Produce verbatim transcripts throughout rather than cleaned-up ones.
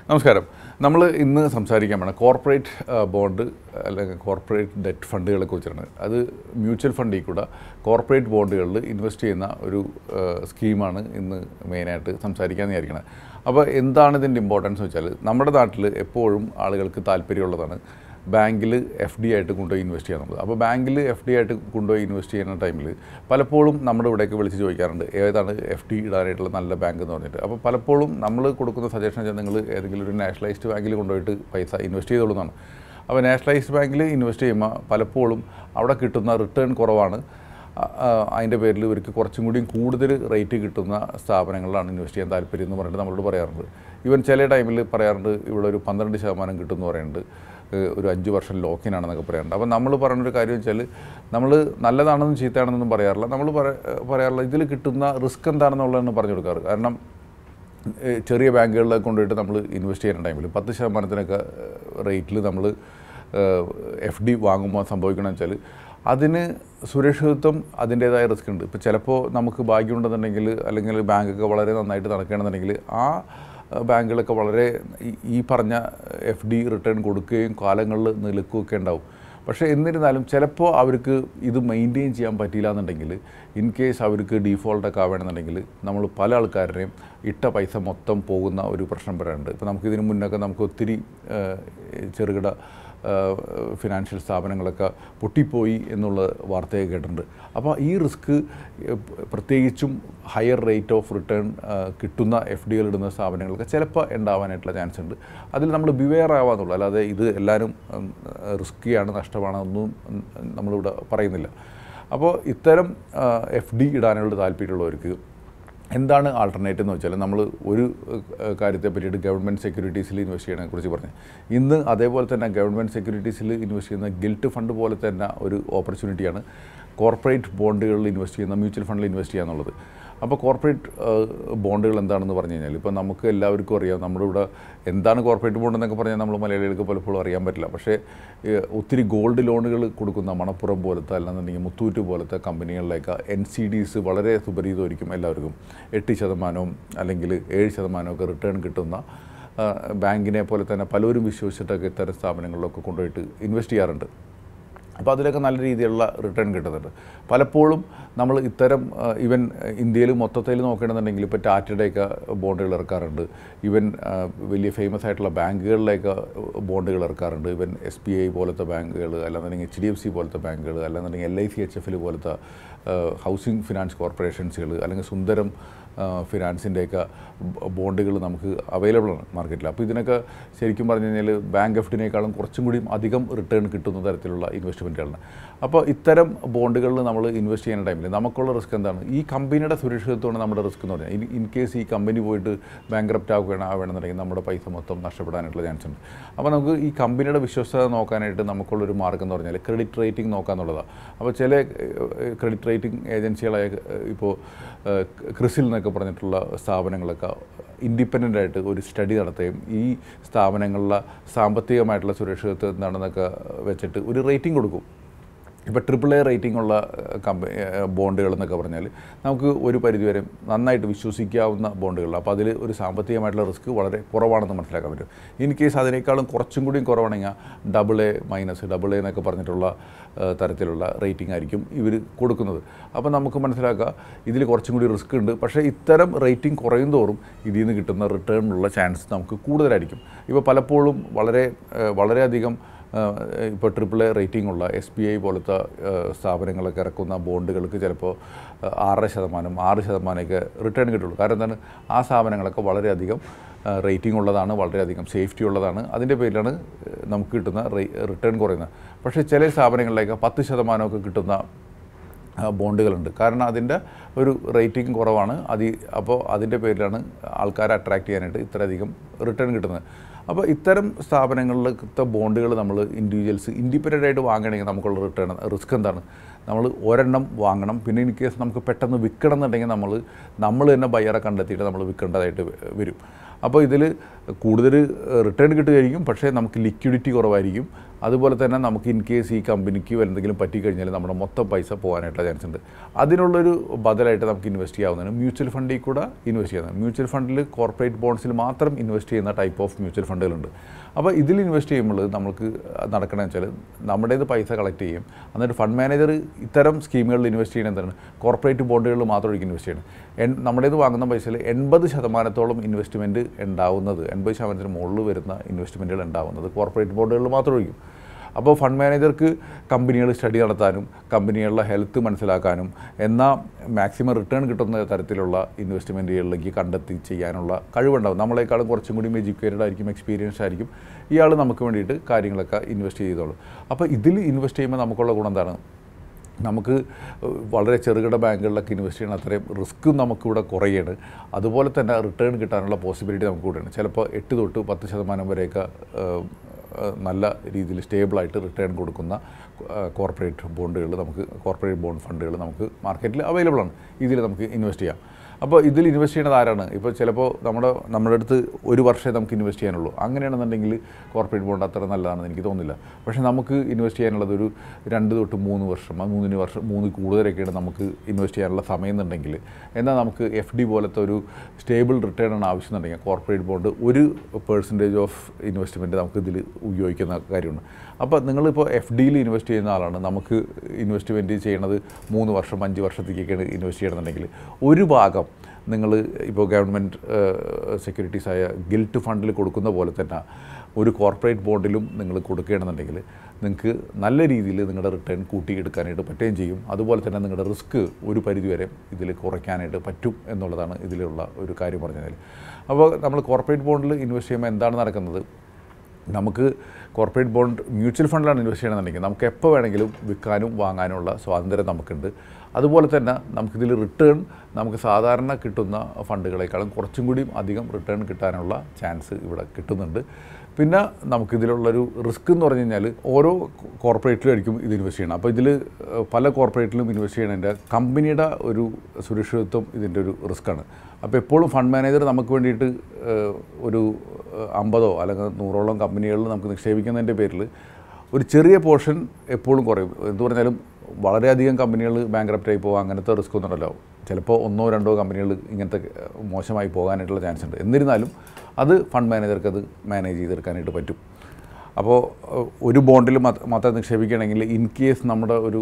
നമസ്കാരം. നമ്മൾ ഇന്ന് സംസാരിക്കാൻ പോണ കോർപ്പറേറ്റ് ബോണ്ട് അല്ലെങ്കിൽ കോർപ്പറേറ്റ് ഡെറ്റ് ഫണ്ടുകളെ കുറിച്ചാണ്. അത് മ്യൂച്വൽ ഫണ്ടിൽ കൂടെ കോർപ്പറേറ്റ് ബോണ്ടുകളിൽ ഇൻവെസ്റ്റ് ചെയ്യുന്ന ഒരു സ്കീമാണ് ഇന്ന് മെയിനായിട്ട് സംസാരിക്കാമെന്ന് വിചാരിക്കുന്നത്. അപ്പോൾ എന്താണ് ഇതിൻ്റെ ഇമ്പോർട്ടൻസ് വെച്ചാൽ, നമ്മുടെ നാട്ടിൽ എപ്പോഴും ആളുകൾക്ക് താല്പര്യമുള്ളതാണ് ബാങ്കിൽ എഫ് ഡി ആയിട്ട് കൊണ്ടുപോയി ഇൻവെസ്റ്റ് ചെയ്യാൻ നമുക്ക്. അപ്പോൾ ബാങ്കിൽ എഫ് ഡി ആയിട്ട് കൊണ്ടുപോയി ഇൻവെസ്റ്റ് ചെയ്യുന്ന ടൈമിൽ പലപ്പോഴും നമ്മുടെ ഇവിടേക്ക് വിളിച്ച് ചോദിക്കാറുണ്ട് ഏതാണ് എഫ് ഡി ഇടാനായിട്ടുള്ള നല്ല ബാങ്ക് എന്ന് പറഞ്ഞിട്ട്. അപ്പോൾ പലപ്പോഴും നമ്മൾ കൊടുക്കുന്ന സജഷൻ വെച്ചാൽ നിങ്ങൾ ഏതെങ്കിലും ഒരു നാഷണലൈസ്ഡ് ബാങ്കിൽ കൊണ്ടുപോയിട്ട് പൈസ ഇൻവെസ്റ്റ് ചെയ്തോളുന്നതാണ്. അപ്പോൾ നാഷണലൈസ്ഡ് ബാങ്കിൽ ഇൻവെസ്റ്റ് ചെയ്യുമ്പോൾ പലപ്പോഴും അവിടെ കിട്ടുന്ന റിട്ടേൺ കുറവാണ്. അതിൻ്റെ പേരിൽ ഇവർക്ക് കുറച്ചും കൂടിയും കൂടുതൽ റേറ്റ് കിട്ടുന്ന സ്ഥാപനങ്ങളിലാണ് ഇൻവെസ്റ്റ് ചെയ്യാൻ താല്പര്യം എന്ന് പറഞ്ഞിട്ട് നമ്മളോട് പറയാറുണ്ട്. ഈവൻ ചില ടൈമിൽ പറയാറുണ്ട് ഇവിടെ ഒരു പന്ത്രണ്ട് ശതമാനം കിട്ടുമെന്ന് പറയുന്നുണ്ട്, ഒരു അഞ്ച് വർഷം ലോക്കിനാണെന്നൊക്കെ പറയാറുണ്ട്. അപ്പോൾ നമ്മൾ പറയുന്നൊരു കാര്യം വെച്ചാൽ, നമ്മൾ നല്ലതാണെന്നും ചീത്തയാണെന്നൊന്നും പറയാറില്ല. നമ്മൾ പറയാറില്ല ഇതിൽ കിട്ടുന്ന റിസ്ക് എന്താണെന്നുള്ളതെന്ന് പറഞ്ഞു കൊടുക്കാറ്. കാരണം ചെറിയ ബാങ്കുകളിലൊക്കെ കൊണ്ടുപോയിട്ട് നമ്മൾ ഇൻവെസ്റ്റ് ചെയ്യുന്ന ടൈമിൽ പത്ത് ശതമാനത്തിനൊക്കെ റേറ്റിൽ നമ്മൾ എഫ് ഡി വാങ്ങുമ്പോൾ സംഭവിക്കണമെന്ന് വെച്ചാൽ അതിന് സുരക്ഷിതത്വം അതിൻ്റേതായ റിസ്ക് ഉണ്ട്. ഇപ്പോൾ ചിലപ്പോൾ നമുക്ക് ഭാഗ്യമുണ്ടെന്നുണ്ടെങ്കിൽ അല്ലെങ്കിൽ ബാങ്കൊക്കെ വളരെ നന്നായിട്ട് നടക്കുകയാണെന്നുണ്ടെങ്കിൽ ആ ബാങ്കുകളൊക്കെ വളരെ ഈ പറഞ്ഞ എഫ് ഡി റിട്ടേൺ കൊടുക്കുകയും കാലങ്ങളിൽ നിലക്കുകയൊക്കെ ഉണ്ടാവും. പക്ഷേ എന്നിരുന്നാലും ചിലപ്പോൾ അവർക്ക് ഇത് മെയിൻറ്റെയിൻ ചെയ്യാൻ പറ്റിയില്ല എന്നുണ്ടെങ്കിൽ, ഇൻ കേസ് അവർക്ക് ഡീഫോൾട്ടൊക്കെ ആവുകയാണെന്നുണ്ടെങ്കിൽ നമ്മൾ പല ആൾക്കാരുടെയും ഇട്ട പൈസ മൊത്തം പോകുന്ന ഒരു പ്രശ്നം വരാറുണ്ട്. ഇപ്പോൾ നമുക്കിതിന് മുന്നൊക്കെ നമുക്ക് ഒത്തിരി ചെറുകിട ഫിനാൻഷ്യൽ സ്ഥാപനങ്ങളൊക്കെ പൊട്ടിപ്പോയി എന്നുള്ള വാർത്തയൊക്കെ കേട്ടിട്ടുണ്ട്. അപ്പോൾ ഈ റിസ്ക് പ്രത്യേകിച്ചും ഹയർ റേറ്റ് ഓഫ് റിട്ടേൺ കിട്ടുന്ന എഫ് ഡികൾ ഇടുന്ന സ്ഥാപനങ്ങൾക്ക് ചിലപ്പോൾ ഉണ്ടാവാനായിട്ടുള്ള ചാൻസ് ഉണ്ട്. അതിൽ നമ്മൾ ബിവെയർ ആവാന്നുള്ളൂ, അല്ലാതെ ഇത് എല്ലാവരും റിസ്ക്കിയാണ് നഷ്ടമാണെന്നൊന്നും നമ്മളിവിടെ പറയുന്നില്ല. അപ്പോൾ ഇത്തരം എഫ് ഡി ഇടാനുള്ള താല്പര്യമുള്ളവർക്ക് എന്താണ് ആൾട്ടർനേറ്റീവ് എന്ന് വെച്ചാൽ, നമ്മൾ ഒരു കാര്യത്തെ പറ്റിയിട്ട് ഗവൺമെൻറ് സെക്യൂരിറ്റീസിൽ ഇൻവെസ്റ്റ് ചെയ്യുന്നതിനെ കുറിച്ച് പറഞ്ഞു. ഇന്ന് അതേപോലെ തന്നെ ഗവൺമെൻറ് സെക്യൂരിറ്റീസിൽ ഇൻവെസ്റ്റ് ചെയ്യുന്ന ഗിൽറ്റ് ഫണ്ട് പോലെ തന്നെ ഒരു ഓപ്പർച്യൂണിറ്റിയാണ് കോർപ്പറേറ്റ് ബോണ്ടുകളിൽ ഇൻവെസ്റ്റ് ചെയ്യുന്ന, മ്യൂച്വൽ ഫണ്ടിൽ ഇൻവെസ്റ്റ് ചെയ്യുക എന്നുള്ളത്. അപ്പോൾ കോർപ്പറേറ്റ് ബോണ്ടുകൾ എന്താണെന്ന് പറഞ്ഞു കഴിഞ്ഞാൽ, ഇപ്പോൾ നമുക്ക് എല്ലാവർക്കും അറിയാം, നമ്മളിവിടെ എന്താണ് കോർപ്പറേറ്റ് ബോണ്ട് എന്നൊക്കെ പറഞ്ഞാൽ നമ്മൾ മലയാളികൾക്ക് പലപ്പോഴും അറിയാൻ പറ്റില്ല. പക്ഷേ ഒത്തിരി ഗോൾഡ് ലോണുകൾ കൊടുക്കുന്ന മണപ്പുറം പോലത്തെ അല്ലെന്നുണ്ടെങ്കിൽ മുത്തൂറ്റ് പോലത്തെ കമ്പനികളിലേക്ക് എൻ സി ഡീസ് വളരെ സുപരിതമായിരിക്കും എല്ലാവർക്കും. എട്ട് ശതമാനവും അല്ലെങ്കിൽ ഏഴ് ശതമാനമൊക്കെ റിട്ടേൺ കിട്ടുന്ന ബാങ്കിനെ പോലെ തന്നെ പലരും വിശ്വസിച്ചിട്ടൊക്കെ ഇത്തരം സ്ഥാപനങ്ങളിലൊക്കെ കൊണ്ടുപോയിട്ട് ഇൻവെസ്റ്റ് ചെയ്യാറുണ്ട്. അപ്പോൾ അതിലൊക്കെ നല്ല രീതിയിലുള്ള റിട്ടേൺ കിട്ടുന്നുണ്ട്. പലപ്പോഴും നമ്മൾ ഇത്തരം ഈവൻ ഇന്ത്യയിൽ മൊത്തത്തിൽ നോക്കുകയാണെന്നുണ്ടെങ്കിൽ ഇപ്പോൾ ടാറ്റയുടെയൊക്കെ ബോണ്ടുകൾ ഇറക്കാറുണ്ട്. ഈവൻ വലിയ ഫേമസ് ആയിട്ടുള്ള ബാങ്കുകളിലേക്ക് ബോണ്ടുകൾ ഇറക്കാറുണ്ട്. ഈവൻ എസ് ബി ഐ പോലത്തെ ബാങ്കുകൾ, അല്ലാന്നുണ്ടെങ്കിൽ എച്ച് ഡി എഫ് സി പോലത്തെ ബാങ്കുകൾ, അല്ലാന്നുണ്ടെങ്കിൽ എൽ ഐ സി എച്ച് എഫിൽ പോലത്തെ ഹൗസിംഗ് ഫിനാൻസ് കോർപ്പറേഷൻസുകൾ, അല്ലെങ്കിൽ സുന്ദരം ഫിനാൻസിൻ്റെയൊക്കെ ബോണ്ടുകൾ നമുക്ക് അവൈലബിൾ ആണ് മാർക്കറ്റിൽ. അപ്പോൾ ഇതിനൊക്കെ ശരിക്കും പറഞ്ഞു കഴിഞ്ഞാൽ ബാങ്ക് എഫ് ഡിനേക്കാളും കുറച്ചും കൂടിയും അധികം റിട്ടേൺ കിട്ടുന്ന തരത്തിലുള്ള ഇൻവെസ്റ്റ്മെൻറ്റുകളാണ്. അപ്പോൾ ഇത്തരം ബോണ്ടുകളിൽ നമ്മൾ ഇൻവെസ്റ്റ് ചെയ്യുന്ന ടൈമിൽ നമുക്കുള്ള റിസ്ക് എന്താണ്? ഈ കമ്പനിയുടെ സുരക്ഷിതത്വമാണ് നമ്മുടെ റിസ്ക് എന്ന് പറഞ്ഞാൽ. ഇൻ കേസ് ഈ കമ്പനി പോയിട്ട് ബാങ്ക്രപ്റ്റ് ആവുകയാണ് ആവുകയാണെന്നുണ്ടെങ്കിൽ നമ്മുടെ പൈസ മൊത്തം നഷ്ടപ്പെടാനായിട്ടുള്ള ചാൻസ് ഉണ്ട്. അപ്പോൾ നമുക്ക് ഈ കമ്പനിയുടെ വിശ്വസ്തത നോക്കാനായിട്ട് നമുക്കുള്ളൊരു മാർഗ്ഗം എന്ന് പറഞ്ഞാൽ ക്രെഡിറ്റ് റേറ്റിംഗ് നോക്കാമെന്നുള്ളതാണ്. അപ്പോൾ ചില ക്രെഡിറ്റ് റേറ്റിംഗ് ഏജൻസികളായ ഇപ്പോൾ ക്രിസിൽ എന്നൊക്കെ പറഞ്ഞിട്ടുള്ള സ്ഥാപനങ്ങളൊക്കെ ഇൻഡിപെൻഡൻ്റ് ആയിട്ട് ഒരു സ്റ്റഡി നടത്തുകയും ഈ സ്ഥാപനങ്ങളിലെ സാമ്പത്തികമായിട്ടുള്ള സുരക്ഷിതത്വം എന്താണെന്നൊക്കെ വെച്ചിട്ട് ഒരു റേറ്റിംഗ് കൊടുക്കും. ഇപ്പോൾ ട്രിപ്പിൾ എ റേറ്റിംഗ് ഉള്ള കമ്പനി ബോണ്ടുകൾ എന്നൊക്കെ പറഞ്ഞാൽ നമുക്ക് ഒരു പരിധിവരെ നന്നായിട്ട് വിശ്വസിക്കാവുന്ന ബോണ്ടുകൾ. അപ്പോൾ അതിൽ ഒരു സാമ്പത്തികമായിട്ടുള്ള റിസ്ക് വളരെ കുറവാണെന്ന് മനസ്സിലാക്കാൻ പറ്റും. ഇൻ കേസ് അതിനേക്കാളും കുറച്ചും കൂടിയും കുറവാണെങ്കിൽ double A minus double A എന്നൊക്കെ പറഞ്ഞിട്ടുള്ള തരത്തിലുള്ള റേറ്റിംഗ് ആയിരിക്കും ഇവർ കൊടുക്കുന്നത്. അപ്പോൾ നമുക്ക് മനസ്സിലാക്കുക ഇതിൽ കുറച്ചും കൂടി റിസ്ക് ഉണ്ട്. പക്ഷേ ഇത്തരം റേറ്റിംഗ് കുറയും തോറും ഇതിൽ നിന്ന് കിട്ടുന്ന റിട്ടേണിനുള്ള ചാൻസ് നമുക്ക് കൂടുതലായിരിക്കും. ഇപ്പോൾ പലപ്പോഴും വളരെ വളരെയധികം ഇപ്പോൾ ട്രിപ്പിൾ എ റേറ്റിംഗ് ഉള്ള എസ് ബി ഐ പോലത്തെ സ്ഥാപനങ്ങളൊക്കെ ഇറക്കുന്ന ബോണ്ടുകൾക്ക് ചിലപ്പോൾ ആറര ശതമാനം ആറ് ശതമാനമൊക്കെ റിട്ടേൺ കിട്ടുള്ളൂ. കാരണം എന്താണ്? ആ സ്ഥാപനങ്ങളൊക്കെ വളരെയധികം റേറ്റിംഗ് ഉള്ളതാണ്, വളരെയധികം സേഫ്റ്റി ഉള്ളതാണ്. അതിൻ്റെ പേരിലാണ് നമുക്ക് കിട്ടുന്ന റിട്ടേൺ കുറയുന്നത്. പക്ഷേ ചില സ്ഥാപനങ്ങളിലേക്ക് പത്ത് ശതമാനമൊക്കെ കിട്ടുന്ന ബോണ്ടുകളുണ്ട്. കാരണം അതിൻ്റെ ഒരു റേറ്റിംഗ് കുറവാണ്. അത് അപ്പോൾ അതിൻ്റെ പേരിലാണ് ആൾക്കാരെ അട്രാക്റ്റ് ചെയ്യാനായിട്ട് ഇത്രയധികം റിട്ടേൺ കിട്ടുന്നത്. അപ്പോൾ ഇത്തരം സ്ഥാപനങ്ങളിലത്തെ ബോണ്ടുകൾ നമ്മൾ ഇൻഡിവിജ്വൽസ് ഇൻഡിപെൻഡൻ്റ് ആയിട്ട് വാങ്ങണമെങ്കിൽ നമുക്കുള്ള റിട്ടേൺ റിസ്ക് എന്താണ്? നമ്മൾ ഒരെണ്ണം വാങ്ങണം. പിന്നെ ഇൻ കേസ് നമുക്ക് പെട്ടെന്ന് വിൽക്കണം എന്നുണ്ടെങ്കിൽ നമ്മൾ നമ്മൾ തന്നെ ബയ്യറെ കണ്ടെത്തിയിട്ട് നമ്മൾ വിൽക്കേണ്ടതായിട്ട് വരും. അപ്പോൾ ഇതിൽ കൂടുതൽ റിട്ടേൺ കിട്ടുകയായിരിക്കും, പക്ഷേ നമുക്ക് ലിക്വിഡിറ്റി കുറവായിരിക്കും. അതുപോലെ തന്നെ നമുക്ക് ഇൻ കേസ് ഈ കമ്പനിക്ക് എന്തെങ്കിലും പറ്റിക്കഴിഞ്ഞാൽ നമ്മുടെ മൊത്തം പൈസ പോകാനായിട്ടുള്ള ചാൻസ് ഉണ്ട്. അതിനുള്ളൊരു ബദലായിട്ട് നമുക്ക് ഇൻവെസ്റ്റ് ചെയ്യാവുന്നതാണ് മ്യൂച്വൽ ഫണ്ടിൽ കൂടെ ഇൻവെസ്റ്റ് ചെയ്യുന്നത്. മ്യൂച്വൽ ഫണ്ടിൽ കോർപ്പറേറ്റ് ബോണ്ട്സിൽ മാത്രം ഇൻവെസ്റ്റ് ചെയ്യുന്ന ടൈപ്പ് ഓഫ് മ്യൂച്വൽ ഫണ്ടുകളുണ്ട്. അപ്പോൾ ഇതിൽ ഇൻവെസ്റ്റ് ചെയ്യുമ്പോൾ നമുക്ക് നടക്കണമെന്ന് വെച്ചാൽ നമ്മുടേത് പൈസ കളക്ട് ചെയ്യും, എന്നിട്ട് ഫണ്ട് മാനേജർ ഇത്തരം സ്കീമുകളിൽ ഇൻവെസ്റ്റ് ചെയ്യുന്നത് എന്താണ്, കോർപ്പറേറ്റ് ബോണ്ടുകളിൽ മാത്രമായിരിക്കും ഇൻവെസ്റ്റ് ചെയ്യണം. എൻ നമ്മുടേത് വാങ്ങുന്ന പൈസയിൽ എൺപത് ശതമാനത്തോളം ഇൻവെസ്റ്റ്മെൻറ്റ് ഉണ്ടാവുന്നത് എൺപത് ശതമാനത്തിന് മുകളിൽ വരുന്ന ഇൻവെസ്റ്റ്മെൻറ്റുകൾ ഉണ്ടാവുന്നത് കോർപ്പറേറ്റ് ബോണ്ടുകളിൽ മാത്രമായിരിക്കും. അപ്പോൾ ഫണ്ട് മാനേജർക്ക് കമ്പനികൾ സ്റ്റഡി നടത്താനും കമ്പനികളുടെ ഹെൽത്ത് മനസ്സിലാക്കാനും എന്നാൽ മാക്സിമം റിട്ടേൺ കിട്ടുന്ന തരത്തിലുള്ള ഇൻവെസ്റ്റ്മെൻറ്റുകളിലേക്ക് കണ്ടെത്തി ചെയ്യാനുള്ള കഴിവുണ്ടാവും. നമ്മളെക്കാളും കുറച്ചും കൂടി എഡ്യൂക്കേറ്റഡ് ആയിരിക്കും, എക്സ്പീരിയൻസ്ഡ് ആയിരിക്കും ഇയാൾ നമുക്ക് വേണ്ടിയിട്ട് കാര്യങ്ങളൊക്കെ ഇൻവെസ്റ്റ് ചെയ്തോളും. അപ്പോൾ ഇതിൽ ഇൻവെസ്റ്റ് ചെയ്യുമ്പോൾ നമുക്കുള്ള ഗുണം എന്താണ്, നമുക്ക് വളരെ ചെറുകിട ബാങ്കുകളിലൊക്കെ ഇൻവെസ്റ്റ് ചെയ്യണം അത്രയും റിസ്ക്കും നമുക്കിവിടെ കുറയാണ്. അതുപോലെ തന്നെ റിട്ടേൺ കിട്ടാനുള്ള പോസിബിലിറ്റി നമുക്ക് കൂടെയാണ്. ചിലപ്പോൾ എട്ട് തൊട്ട് പത്ത് ശതമാനം വരെയൊക്കെ നല്ല രീതിയിൽ സ്റ്റേബിളായിട്ട് റിട്ടേൺ കൊടുക്കുന്ന കോർപ്പറേറ്റ് ബോണ്ടുകൾ നമുക്ക് കോർപ്പറേറ്റ് ബോണ്ട് ഫണ്ടുകൾ നമുക്ക് മാർക്കറ്റിൽ അവൈലബിൾ ആണ്. ഇതിൽ നമുക്ക് ഇൻവെസ്റ്റ് ചെയ്യാം. അപ്പോൾ ഇതിൽ ഇൻവെസ്റ്റ് ചെയ്യുന്നത് ആരാണ്? ഇപ്പോൾ ചിലപ്പോൾ നമ്മുടെ നമ്മുടെ അടുത്ത് ഒരു വർഷമേ നമുക്ക് ഇൻവെസ്റ്റ് ചെയ്യാനുള്ളൂ. അങ്ങനെയാണെന്നുണ്ടെങ്കിൽ കോർപ്പറേറ്റ് ബോണ്ട് അത്ര നല്ലതാണെന്ന് എനിക്ക് തോന്നുന്നില്ല. പക്ഷേ നമുക്ക് ഇൻവെസ്റ്റ് ചെയ്യാനുള്ളത് ഒരു രണ്ട് തൊട്ട് മൂന്ന് വർഷം മൂന്നിന് വർഷം മൂന്ന് കൂടുതലൊക്കെയാണ് നമുക്ക് ഇൻവെസ്റ്റ് ചെയ്യാനുള്ള സമയം എന്നുണ്ടെങ്കിൽ, എന്നാൽ നമുക്ക് എഫ് ഡി പോലത്തെ ഒരു സ്റ്റേബിൾ റിട്ടേൺ ആണ് ആവശ്യമെന്നുണ്ടെങ്കിൽ കോർപ്പറേറ്റ് ബോണ്ട് ഒരു പേഴ്സൻറ്റേജ് ഓഫ് ഇൻവെസ്റ്റ്മെൻറ്റ് നമുക്ക് ഇതിൽ ഉപയോഗിക്കുന്ന കാര്യമാണ്. അപ്പോൾ നിങ്ങളിപ്പോൾ എഫ് ഡിയിൽ ഇൻവെസ്റ്റ് ചെയ്യുന്ന ആളാണ്, നമുക്ക് ഇൻവെസ്റ്റ്മെൻറ്റ് ചെയ്യണത് മൂന്ന് വർഷം അഞ്ച് വർഷത്തേക്കൊക്കെയാണ് ഇൻവെസ്റ്റ് ചെയ്യണമെന്നുണ്ടെങ്കിൽ ഒരു ഭാഗം നിങ്ങൾ ഇപ്പോൾ ഗവൺമെൻറ് സെക്യൂരിറ്റീസായ ഗിൽറ്റ് ഫണ്ടിൽ കൊടുക്കുന്ന പോലെ തന്നെ ഒരു കോർപ്പറേറ്റ് ബോണ്ടിലും നിങ്ങൾ കൊടുക്കുകയാണെന്നുണ്ടെങ്കിൽ നിങ്ങൾക്ക് നല്ല രീതിയിൽ നിങ്ങളുടെ റിട്ടേൺ കൂട്ടിയെടുക്കാനായിട്ട് പറ്റുകയും ചെയ്യും. അതുപോലെ തന്നെ നിങ്ങളുടെ റിസ്ക് ഒരു പരിധിവരെ ഇതിൽ കുറയ്ക്കാനായിട്ട് പറ്റും എന്നുള്ളതാണ് ഇതിലുള്ള ഒരു കാര്യം പറഞ്ഞാൽ. അപ്പോൾ നമ്മൾ കോർപ്പറേറ്റ് ബോണ്ടിൽ ഇൻവെസ്റ്റ് ചെയ്യുമ്പോൾ എന്താണ് നടക്കുന്നത്, നമുക്ക് കോർപ്പറേറ്റ് ബോണ്ട് മ്യൂച്വൽ ഫണ്ടിലാണ് ഇൻവെസ്റ്റ് ചെയ്യണമെന്നുണ്ടെങ്കിൽ നമുക്ക് എപ്പോൾ വേണമെങ്കിലും വിൽക്കാനും വാങ്ങാനുമുള്ള സ്വാതന്ത്ര്യം നമുക്കുണ്ട്. അതുപോലെ തന്നെ നമുക്കിതിൽ റിട്ടേൺ നമുക്ക് സാധാരണ കിട്ടുന്ന ഫണ്ടുകളെക്കാളും കുറച്ചും കൂടി അധികം റിട്ടേൺ കിട്ടാനുള്ള ചാൻസ് ഇവിടെ കിട്ടുന്നുണ്ട്. പിന്നെ നമുക്കിതിലുള്ളൊരു റിസ്ക് എന്ന് പറഞ്ഞു കഴിഞ്ഞാൽ ഓരോ കോർപ്പറേറ്റിലായിരിക്കും ഇത് ഇൻവെസ്റ്റ് ചെയ്യണം. അപ്പോൾ ഇതിൽ പല കോർപ്പറേറ്റിലും ഇൻവെസ്റ്റ് ചെയ്യണതിൻ്റെ കമ്പനിയുടെ ഒരു സുരക്ഷിതത്വം ഇതിൻ്റെ ഒരു റിസ്ക്കാണ്. അപ്പോൾ എപ്പോഴും ഫണ്ട് മാനേജർ നമുക്ക് വേണ്ടിയിട്ട് ഒരു അമ്പതോ അല്ലെങ്കിൽ നൂറോളം കമ്പനികളിൽ നമുക്ക് നിക്ഷേപിക്കുന്നതിൻ്റെ പേരിൽ ഒരു ചെറിയ പോർഷൻ എപ്പോഴും കുറയും. എന്ത് പറഞ്ഞാലും വളരെയധികം കമ്പനികൾ ബാങ്ക്രപ്റ്റായി പോകുക അങ്ങനത്തെ റിസ്ക് ഒന്നും ഉണ്ടല്ലോ. ചിലപ്പോൾ ഒന്നോ രണ്ടോ കമ്പനികൾ ഇങ്ങനത്തെ മോശമായി പോകാനായിട്ടുള്ള ചാൻസ് ഉണ്ട്. എന്നിരുന്നാലും അത് ഫണ്ട് മാനേജർക്ക് അത് മാനേജ് ചെയ്തെടുക്കാനായിട്ട് പറ്റും. അപ്പോൾ ഒരു ബോണ്ടിൽ മാത്രം നിക്ഷേപിക്കുകയാണെങ്കിൽ ഇൻ കേസ് നമ്മുടെ ഒരു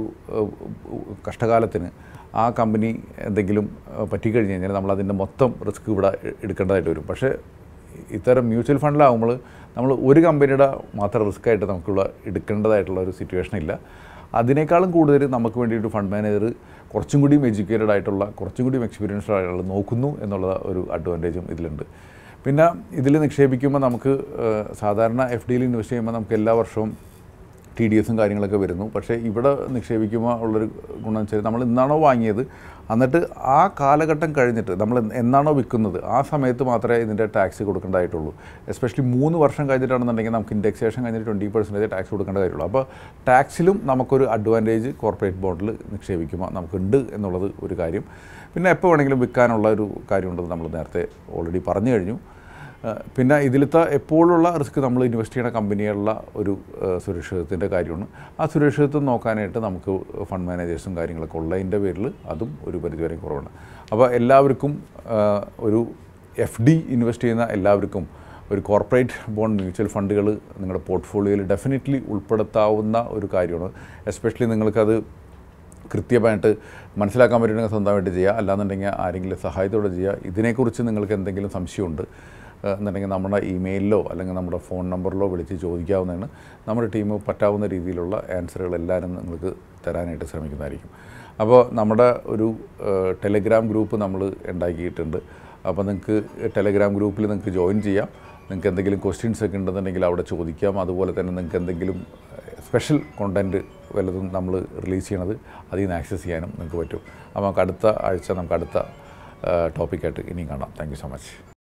കഷ്ടകാലത്തിന് ആ കമ്പനി എന്തെങ്കിലും പറ്റിക്കഴിഞ്ഞ് കഴിഞ്ഞാൽ നമ്മളതിൻ്റെ മൊത്തം റിസ്ക് ഇവിടെ എടുക്കേണ്ടതായിട്ട് വരും. പക്ഷേ ഇത്തരം മ്യൂച്വൽ ഫണ്ടിലാകുമ്പോൾ നമ്മൾ ഒരു കമ്പനിയുടെ മാത്രം റിസ്ക്കായിട്ട് നമുക്കുള്ള എടുക്കേണ്ടതായിട്ടുള്ള ഒരു സിറ്റുവേഷൻ ഇല്ല. അതിനേക്കാളും കൂടുതൽ നമുക്ക് വേണ്ടിയിട്ട് ഫണ്ട് മാനേജർ കുറച്ചും കൂടിയും എഡ്യൂക്കേറ്റഡ് ആയിട്ടുള്ള കുറച്ചും കൂടിയും എക്സ്പീരിയൻസ്ഡ് ആയിട്ടുള്ള നോക്കുന്നു എന്നുള്ള ഒരു അഡ്വാൻറ്റേജും ഇതിലുണ്ട്. പിന്നെ ഇതിൽ നിക്ഷേപിക്കുമ്പോൾ നമുക്ക് സാധാരണ എഫ് ഡിയിൽ ഇൻവെസ്റ്റ് ചെയ്യുമ്പോൾ നമുക്ക് എല്ലാ വർഷവും ടി ഡി എസും കാര്യങ്ങളൊക്കെ വരുന്നു. പക്ഷേ ഇവിടെ നിക്ഷേപിക്കുമ്പോൾ ഉള്ളൊരു ഗുണം വെച്ചാൽ നമ്മൾ എന്നാണോ വാങ്ങിയത് എന്നിട്ട് ആ കാലഘട്ടം കഴിഞ്ഞിട്ട് നമ്മൾ എന്നാണോ വിൽക്കുന്നത് ആ സമയത്ത് മാത്രമേ ഇതിൻ്റെ ടാക്സ് കൊടുക്കേണ്ടതായിട്ടുള്ളൂ. എസ്പെഷ്യലി മൂന്ന് വർഷം കഴിഞ്ഞിട്ടാണെന്നുണ്ടെങ്കിൽ നമുക്ക് ഇൻഡെക്സേഷൻ കഴിഞ്ഞിട്ട് ട്വൻറ്റി പെർസെൻറ്റേജ് ടാക്സ് കൊടുക്കേണ്ട കാര്യമുള്ളൂ. അപ്പോൾ ടാക്സിലും നമുക്കൊരു അഡ്വാൻറ്റേജ് കോർപ്പറേറ്റ് ബോണ്ടിൽ നിക്ഷേപിക്കുമ്പോൾ നമുക്കുണ്ട് എന്നുള്ളത് ഒരു കാര്യം. പിന്നെ എപ്പോൾ വേണമെങ്കിലും വിൽക്കാനുള്ള ഒരു കാര്യമുണ്ടെന്ന് നമ്മൾ നേരത്തെ ഓൾറെഡി പറഞ്ഞു കഴിഞ്ഞു. പിന്നെ ഇതിലത്തെ എപ്പോഴുള്ള റിസ്ക് നമ്മൾ ഇൻവെസ്റ്റ് ചെയ്യുന്ന കമ്പനികളുടെ ഒരു സുരക്ഷിതത്വത്തിൻ്റെ കാര്യമാണ്. ആ സുരക്ഷിതത്വം നോക്കാനായിട്ട് നമുക്ക് ഫണ്ട് മാനേജേഴ്സും കാര്യങ്ങളൊക്കെ ഉള്ളതിൻ്റെ പേരിൽ അതും ഒരു പരിധിവരെ കുറവാണ്. അപ്പോൾ എല്ലാവർക്കും ഒരു എഫ് ഡി ഇൻവെസ്റ്റ് ചെയ്യുന്ന എല്ലാവർക്കും ഒരു കോർപ്പറേറ്റ് ബോണ്ട് മ്യൂച്വൽ ഫണ്ടുകൾ നിങ്ങളുടെ പോർട്ട്ഫോളിയോയിൽ ഡെഫിനറ്റ്ലി ഉൾപ്പെടുത്താവുന്ന ഒരു കാര്യമാണ്. എസ്പെഷ്യലി നിങ്ങൾക്കത് കൃത്യമായിട്ട് മനസ്സിലാക്കാൻ പറ്റുമെങ്കിൽ സ്വന്തമായിട്ട് ചെയ്യുക, അല്ലാന്നുണ്ടെങ്കിൽ ആരെങ്കിലും സഹായത്തോടെ ചെയ്യുക. ഇതിനെക്കുറിച്ച് നിങ്ങൾക്ക് എന്തെങ്കിലും സംശയമുണ്ട് എന്നുണ്ടെങ്കിൽ നമ്മുടെ ഇമെയിലിലോ അല്ലെങ്കിൽ നമ്മുടെ ഫോൺ നമ്പറിലോ വിളിച്ച് ചോദിക്കാവുന്നതാണ്. നമ്മുടെ ടീം പറ്റാവുന്ന രീതിയിലുള്ള ആൻസറുകൾ എല്ലാവരും നിങ്ങൾക്ക് തരാനായിട്ട് ശ്രമിക്കുന്നതായിരിക്കും. അപ്പോൾ നമ്മുടെ ഒരു ടെലഗ്രാം ഗ്രൂപ്പ് നമ്മൾ ഉണ്ടാക്കിയിട്ടുണ്ട്. അപ്പോൾ നിങ്ങൾക്ക് ടെലഗ്രാം ഗ്രൂപ്പിൽ നിങ്ങൾക്ക് ജോയിൻ ചെയ്യാം. നിങ്ങൾക്ക് എന്തെങ്കിലും ക്വസ്റ്റ്യൻസ് ഒക്കെ ഉണ്ടെന്നുണ്ടെങ്കിൽ അവിടെ ചോദിക്കാം. അതുപോലെ തന്നെ നിങ്ങൾക്ക് എന്തെങ്കിലും സ്പെഷ്യൽ കോണ്ടൻറ്റ് വല്ലതും നമ്മൾ റിലീസ് ചെയ്യണത് അതിൽ നിന്ന് ആക്സസ് ചെയ്യാനും നിങ്ങൾക്ക് പറ്റും. അപ്പോൾ നമുക്ക് അടുത്ത ആഴ്ച നമുക്ക് അടുത്ത ടോപ്പിക്കായിട്ട് ഇനിയും കാണാം. Thank you so much.